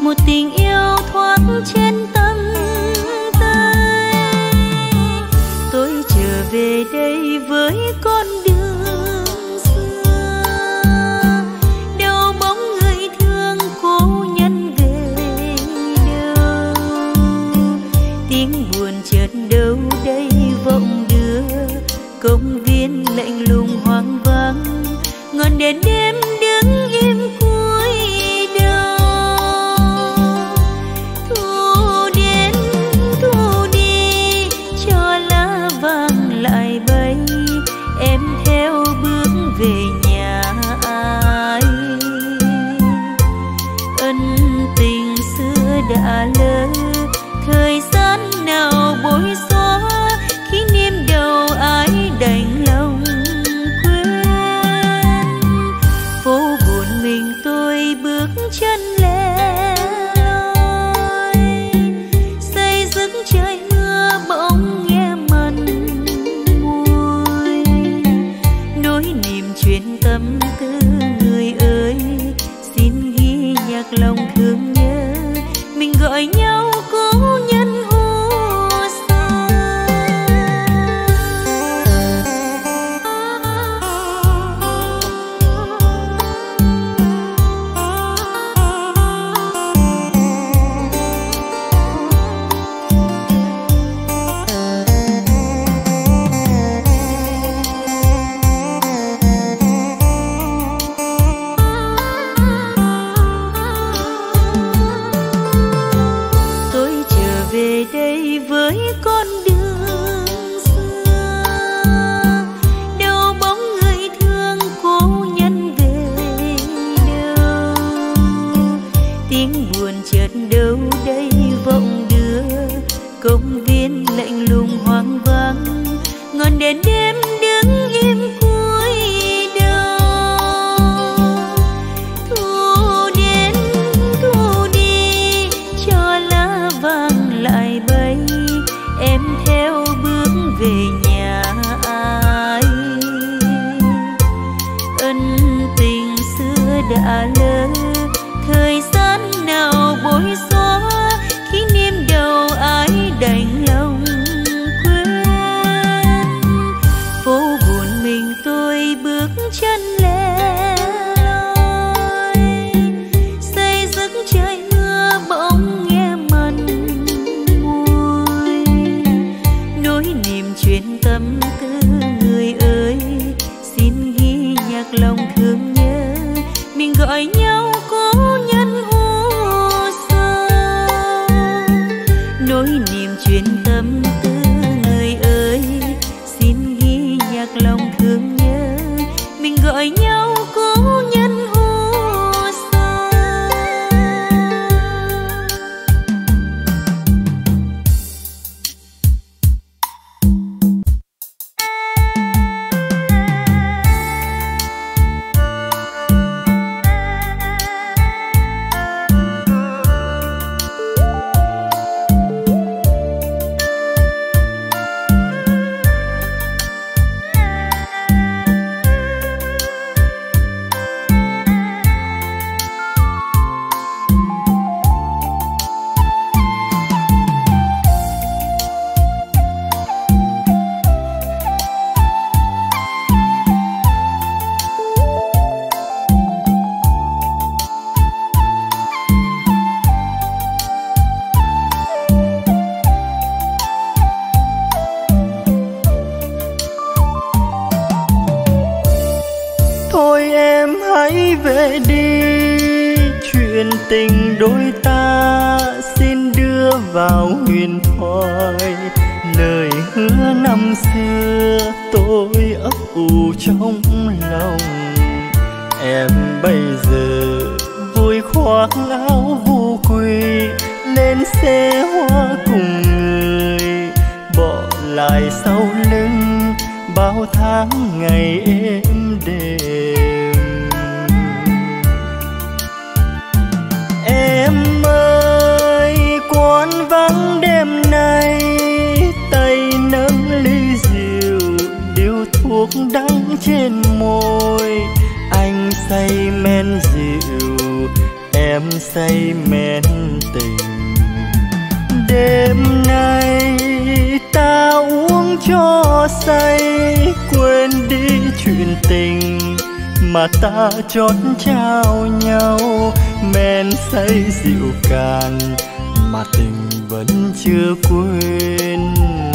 một tình yêu thoát trên tâm tay. Tôi trở về đây với con đường xưa, đâu bóng người thương cố nhân về đâu. Tiếng buồn chợt đâu đây vọng đưa, công viên lạnh lùng hoang vắng, ngọn đèn đêm đứng im cuối đầu. Thu đến thu đi cho lá vàng lại bay, em theo bước về nhà ai. Ân tình xưa đã lỡ, thời gian nào bối xóa, kỷ niệm đầu ai đành lòng quên. Phố buồn mình tôi bước chân lẻ loi, say giấc trời mưa bỗng nghe mặn mùi. Nỗi niềm chuyện tâm tư người ơi, xin ghi nhạc lòng thương nhớ, mình gọi nhau cố nhân u xa. Tôi trở về đây với con đường xưa, đâu bóng người thương cố nhân về đâu. Tiếng buồn chợt đâu đây vọng đưa, công viên lạnh lùng hoang vắng, ngọn đèn đêm đứng im cuối đầu. Thu đến thu đi cho lá vàng lại bay, em theo bước về nhà ai. Ân tình xưa đã lỡ, thời gian nào bối xóa, kỷ niệm đầu ai đành lòng quên. Phố buồn mình tôi bước chân lẻ loi, say giấc trời mưa bỗng nghe mặn mùi. Nỗi niềm chuyện tâm tư người ơi, xin ghi nhạc lòng thương nhớ, mình gọi nhau cố nhân u xa. Nỗi niềm chuyện tâm tư người ơi, xin ghi nhạc lòng thương nhớ, mình gọi nhau cố nhân u xa. Thôi em hãy về đi, chuyện tình đôi ta xin đưa vào huyền thoại. Lời hứa năm xưa tôi ấp ủ trong lòng, em bây giờ vui khoác áo vu quy lên xe hoa cùng người, bỏ lại sau lưng bao tháng ngày êm đềm. Em ơi quán vắng đêm nay, tay nâng ly rượu điếu thuốc đắng trên môi. Anh say men rượu, em em say men tình. Đêm nay ta uống cho say, quên đi chuyện tình mà ta chót trao nhau. Men say rượu cạn mà tình vẫn chưa quên.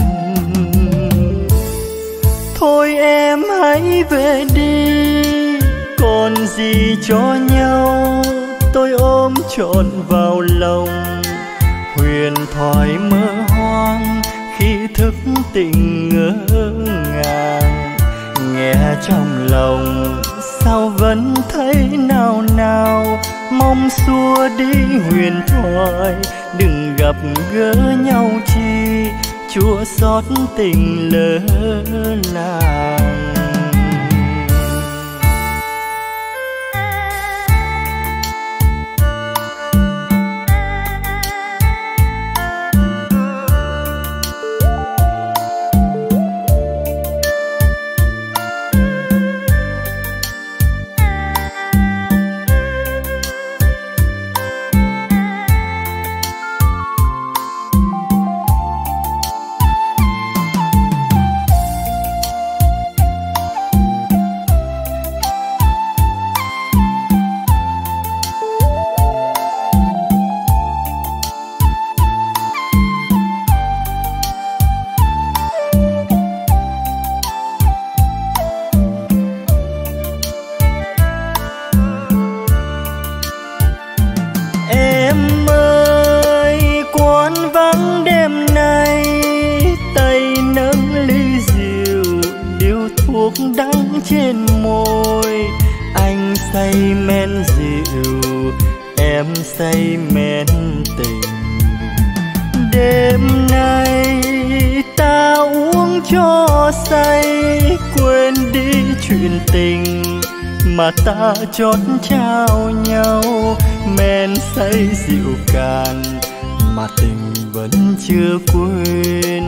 Thôi em hãy về đi, còn gì cho nhau. Tôi ôm trọn vào lòng, huyền thoại mơ hoang khi thức tình ngỡ ngàng. Nghe trong lòng sao vẫn thấy nao nao, mong xua đi huyền thoại đừng gặp gỡ nhau chi, chua xót tình lỡ làng. Đắng trên môi, anh say men rượu, em say men tình. Đêm nay ta uống cho say, quên đi chuyện tình mà ta chót trao nhau. Men say rượu cạn mà tình vẫn chưa quên.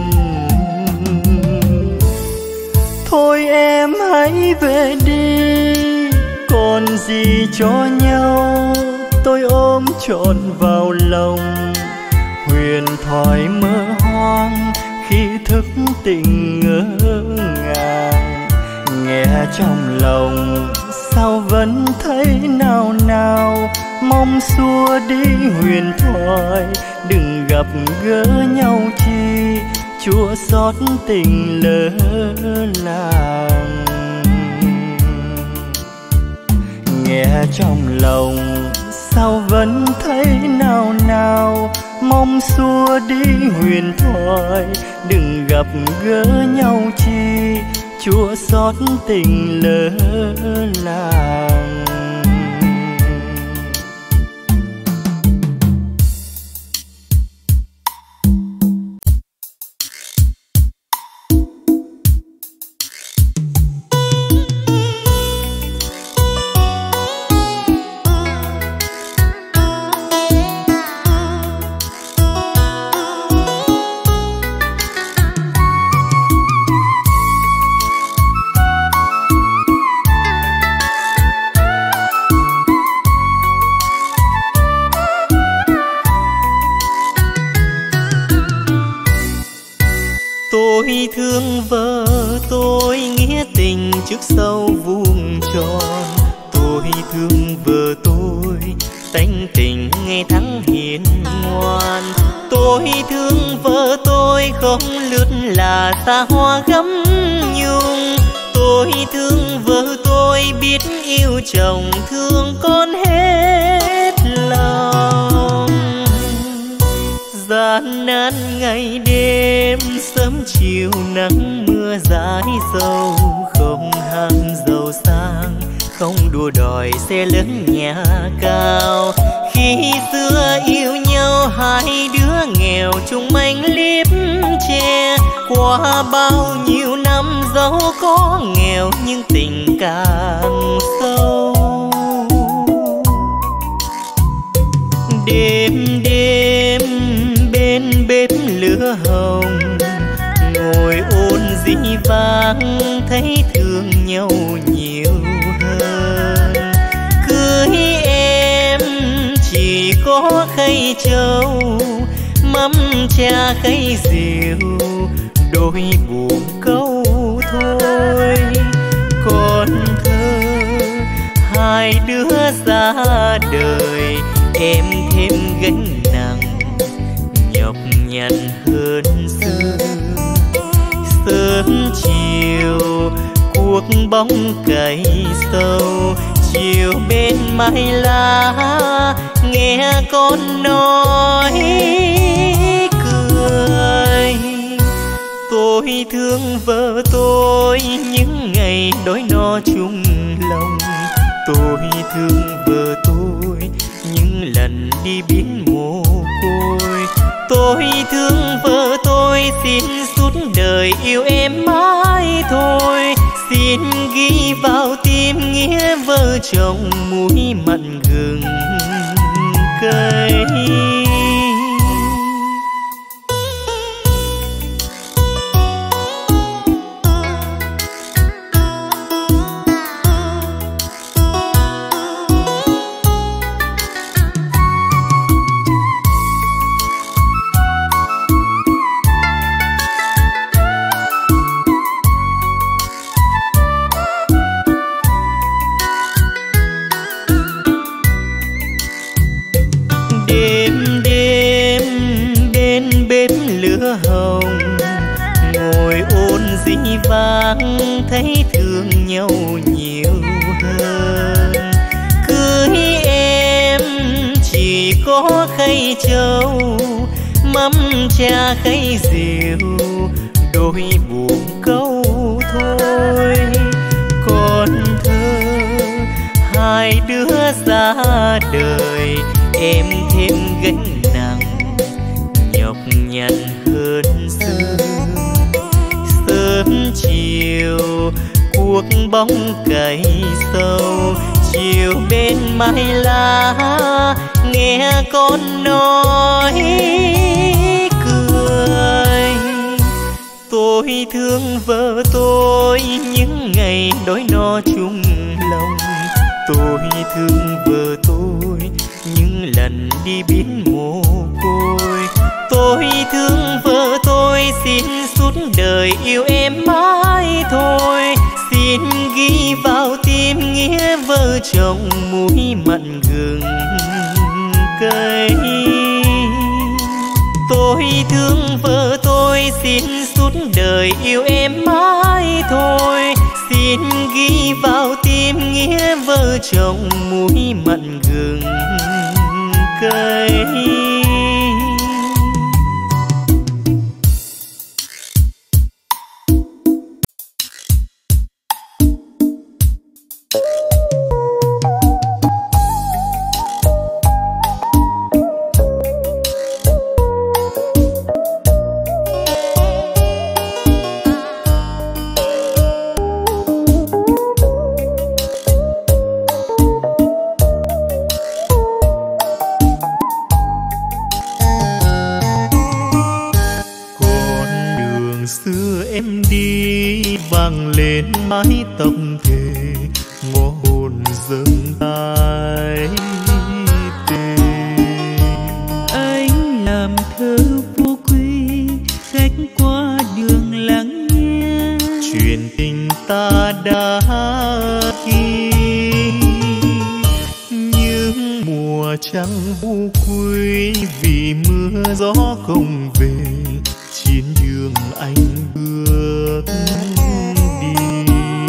Thôi em hãy về đi, còn gì cho nhau. Tôi ôm trọn vào lòng, huyền thoại mơ hoang khi thức tình ngỡ ngàng. Nghe trong lòng sao vẫn thấy nao nao, mong xua đi huyền thoại đừng gặp gỡ nhau chi, chua xót tình lỡ làng. Nghe trong lòng sao vẫn thấy nao nao, mong xua đi huyền thoại đừng gặp gỡ nhau chi, chua xót tình lỡ làng. Tôi thương vợ tôi nghĩa tình trước sau vuông tròn. Tôi thương vợ tôi tánh tình ngày tháng hiền ngoan. Tôi thương vợ tôi không lướt là xa hoa gấm nhung. Tôi thương vợ tôi biết yêu chồng thương con hết lòng. Gian nan ngày đêm sớm chiều nắng mưa dãi dầu, không ham giàu sang không đua đòi xe lớn nhà cao. Khi xưa yêu nhau hai đứa nghèo chung manh liếp che, qua bao nhiêu năm dẫu có nghèo nhưng tình càng sâu. Đêm đêm bên bếp lửa hồng ngồi ôn dĩ vang, thấy thương nhau nhiều hơn. Cưới em có khay trầu, mắm cha khay rượu, đôi buồn câu thôi. Còn thơ hai đứa ra đời, em thêm gánh nặng nhọc nhằn hơn xưa. Sớm chiều cuộc bóng cày sâu, chiều bên mái lá nghe con nói cười. Tôi thương vợ tôi những ngày đói no chung lòng, tôi thương vợ tôi những lần đi biến mồ côi. Tôi thương vợ tôi xin suốt đời yêu em mãi thôi. Xin ghi vào tim nghĩa vợ chồng muối mặn gừng cay. Thấy thương nhau nhiều hơn. Cưới em chỉ có khay trầu, mắm cha khay rượu, đôi buồn câu thôi. Còn thơ hai đứa ra đời, em thêm gánh nặng nhọc nhằn hơn xưa. Sớm chiều cuộc bóng cày sâu, chiều bên mái lá nghe con nói cười. Tôi thương vợ tôi những ngày đói no chung lòng, tôi thương vợ tôi những lần đi biến mồ côi. Tôi thương vợ tôi xin suốt đời yêu em mãi thôi. Xin ghi vào tim nghĩa vợ chồng muối mặn gừng cay. Tôi thương vợ tôi xin suốt đời yêu em mãi thôi. Xin ghi vào tim nghĩa vợ chồng muối mặn gừng cay. mái tóc thề ngõ hồn dâng tay tê. Anh làm thơ vô quy khách qua đường lắng nghe chuyện tình ta đã ghi. Nhưng mùa trăng vu quy vì mưa gió không về, chiến trường anh bước đi.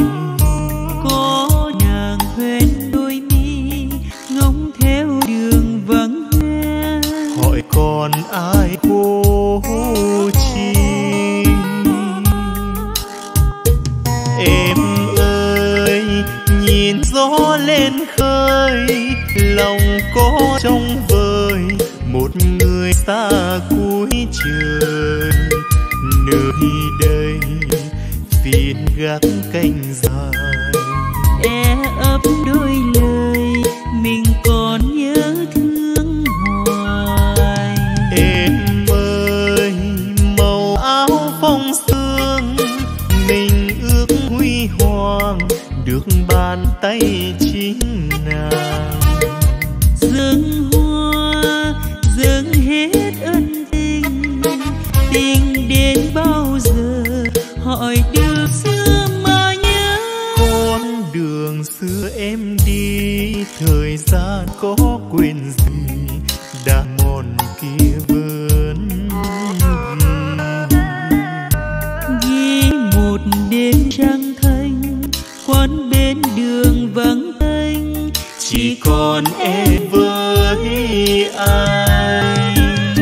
Có nàng quen đôi mi ngóng theo đường vắng hoe, hỏi còn ai cô chi. Em ơi nhìn gió lên khơi, lòng có trong vời một người xa cuối trời. Nơi đây phiên gác canh dài, e ấp đôi lời mình còn nhớ thương hoài. Em ơi màu áo phong sương mình ước huy hoàng được bàn tay chính nàng. Rừng hoa kia vẫn ghi một đêm trăng thanh, quán bên đường vắng tênh, chỉ còn em với anh.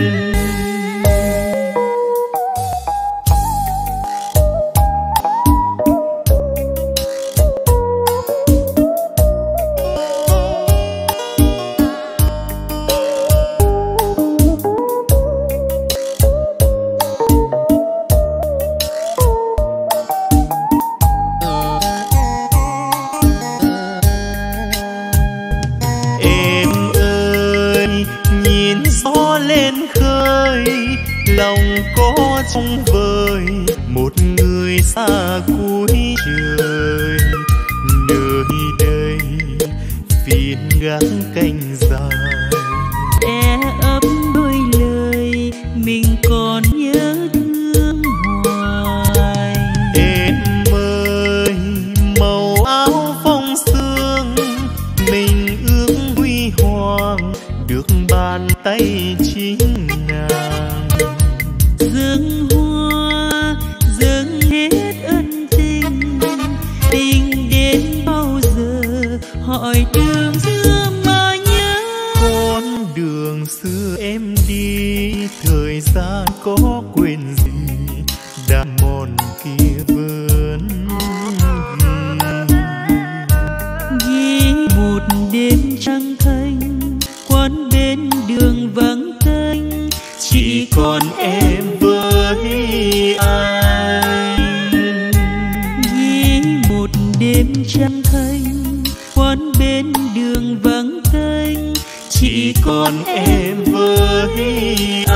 Lòng có trong vời một người xa cuối trời, nơi đây phiên gác canh dài. E ấp đôi lời mình còn nhớ thương hoài. Em ơi màu áo phong sương, mình ước huy hoàng được bàn tay chính nàng. Dâng hoa dâng hết ân tình, tình đến bao giờ hỏi đường xưa mà nhớ. Con đường xưa em đi, thời gian có quên gì, đã mòn kia vẫn ghi một đêm trăng thanh, quán bên đường vắng tênh, chỉ còn em với anh. ghi một đêm trăng thanh, quán bên đường vắng tênh, chỉ còn em với anh.